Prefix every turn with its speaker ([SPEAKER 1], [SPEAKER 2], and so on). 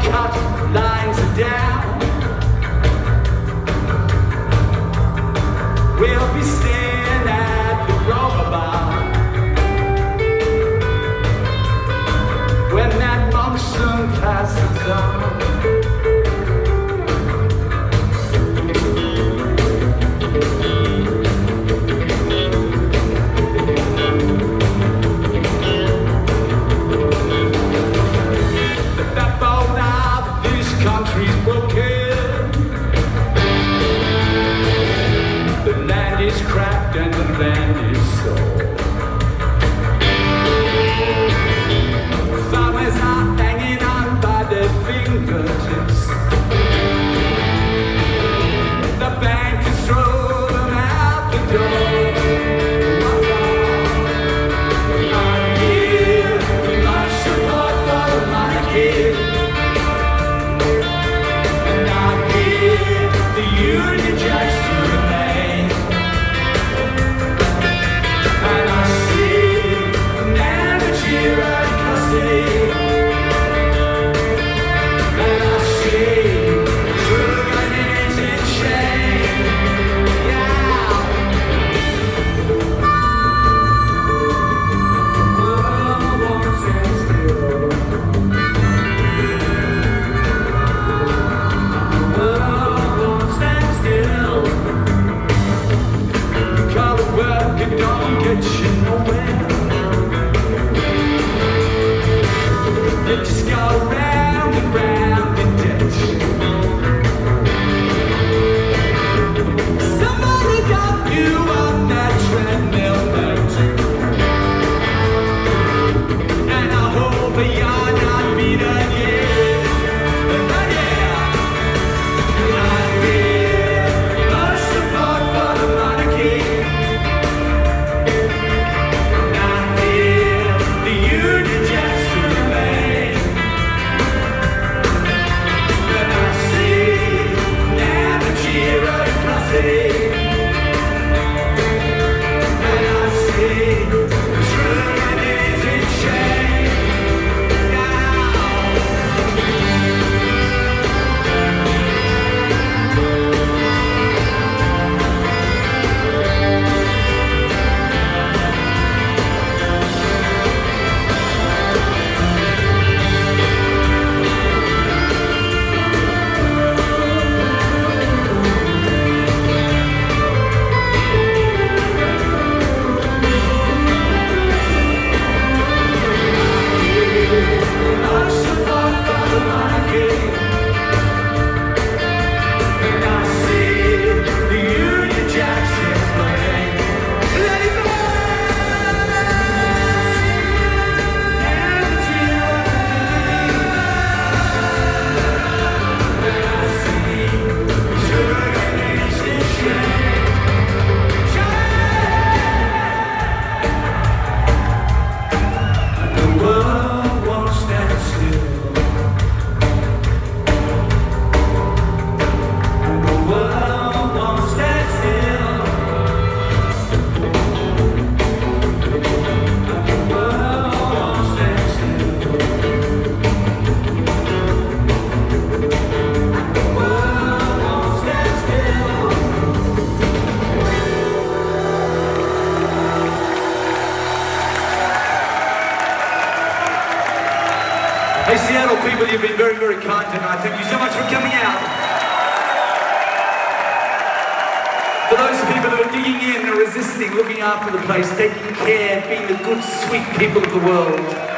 [SPEAKER 1] cut lines are down. We'll be staying at the Grover Bar when that monsoon passes on. Cracked and the land is sold. Farmers are hanging on by their fingertips. The bankers throw them out the door. I hear much support for the monarchy, and I hear the Union Jacks to remain. Don't get you nowhere. You just go round and round in debt. Somebody got you on that treadmill, mate, and I hope you're not beaten yet. But yeah, I hear much support for the monarchy. Hey Seattle people, you've been very, very kind tonight. Thank you so much for coming out. For those people that are digging in, resisting, looking after the place, taking care, being the good, sweet people of the world.